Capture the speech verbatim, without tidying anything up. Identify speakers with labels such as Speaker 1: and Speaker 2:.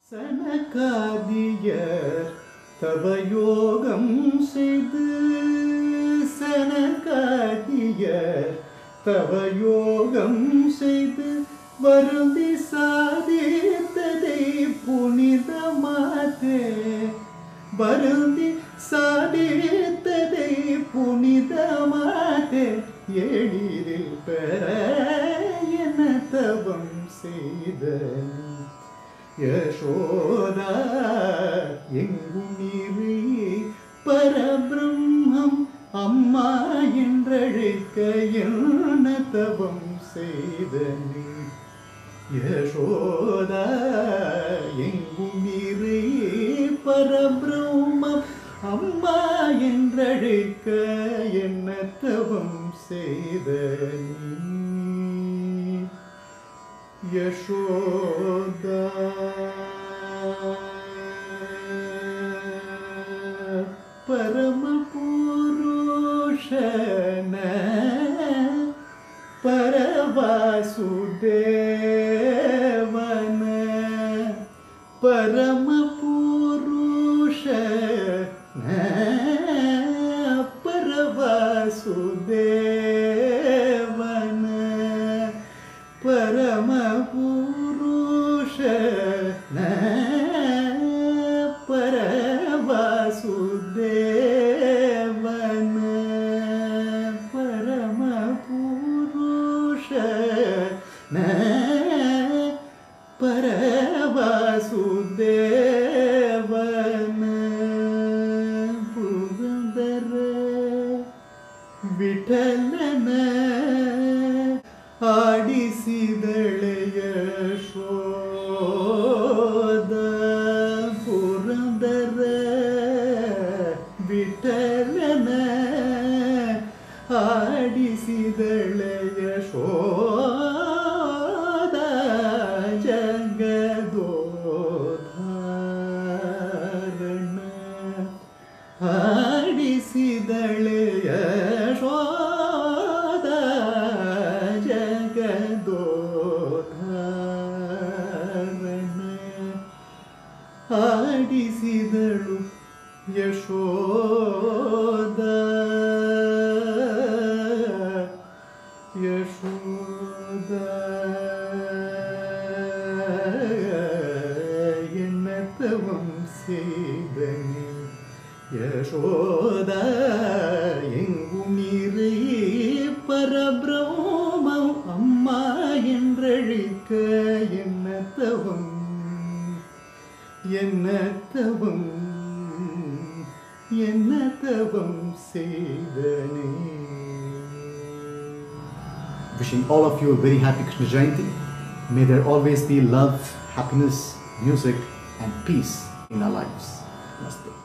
Speaker 1: சனகாதியர் தவயோகம் செய்து சனகாதியர் தவயோகம் செய்து வருந்தி சாதித்ததை புனிதமாதே வருந்தி சாதித்ததை புனிதமாதே எளிதில் பெற என தவம் செய்த யசோதா எங்கும் நீரே பரபிரம்மம் அம்மா என்றழைக்க என்ன தவம் செய்த நீ யசோதா எங்கும் நீரே பரபிரம்மம் அம்மா என்றழைக்க என்ன தவம் செய்த நீ யசோதா பரமபுருஷன பரவாசுதேவன பரமபுருஷன பரவாசுதேவன பரமபுருஷன பரவாசுதேவன பரமபுருஷன பரவாசுதேவன புரந்தர விட்டலன ஆடிசிதಳೆಯ ಯಶೋದ ಪುರಂದರ ವಿಠಲನ ಆಡಿಸಿದಳೆಯ ಯಶೋದ ಜಗದೋದ್ಧಾರಣ ಆಡಿಸಿದಳೆಯ ಯಶೋದ ಜಗದೋದ್ಧಾರಣ ಆಡಿಸಿದಳು ಯಶೋದ ಯಶೋದ என்ன தவம் செய்தனே யசோத எங்கும் நீரே பரபிரம்மம் அம்மா என்றழைக்க என்ன தவம் என்ன தவம் என்ன தவம் செய்தனே.
Speaker 2: Wishing all of you a very happy Krishna Jayanti. May there always be love, happiness, music and peace in our lives. Namaste.